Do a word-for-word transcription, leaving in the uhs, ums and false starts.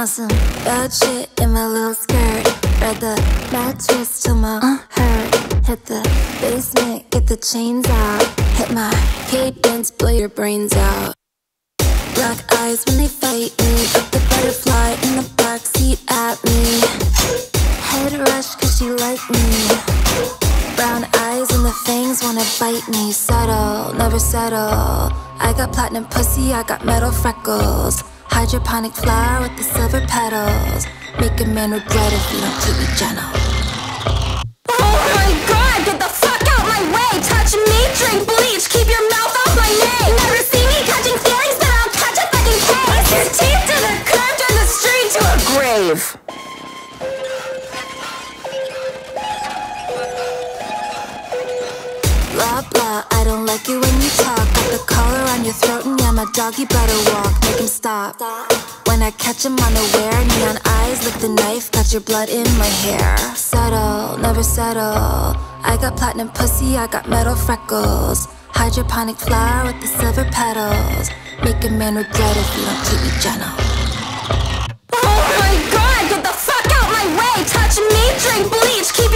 on some bad shit in my little skirt. Ride the mattress till my uh, hurt. Hit the basement, get the chains out. Hit my cadence, blow your brains out. Black eyes when they fight me. Up the butterfly in the backseat at me. Head rush cause she like me. Brown eyes and the fangs wanna bite me. Subtle, never settle. I got platinum pussy, I got metal freckles. Hydroponic flower with the silver petals. Make a man regret if you don't keep me gentle. Oh my god, get the fuck out my way. Touch me, drink bleach, keep your mouth off my name. Never see me catching feelings, but I'll catch a fucking case. Your teeth to the curb, turn the street to a grave. Blah blah, I don't like it when you talk. Got the collar on your throat and yeah, my dog, you better walk. Make him stop. When I catch him unaware, neon eyes, lick the knife. Got your blood in my hair. Subtle, never settle. I got platinum pussy, I got metal freckles. Hydroponic flower with the silver petals. Make a man regret if you don't keep me gentle. Oh my god, get the fuck out my way. Touch me, drink bleach, keep